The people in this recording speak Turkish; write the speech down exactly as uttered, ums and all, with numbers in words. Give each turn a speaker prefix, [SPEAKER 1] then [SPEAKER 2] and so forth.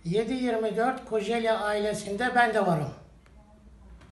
[SPEAKER 1] yedi yirmi dört Kocaeli ailesinde ben de varım.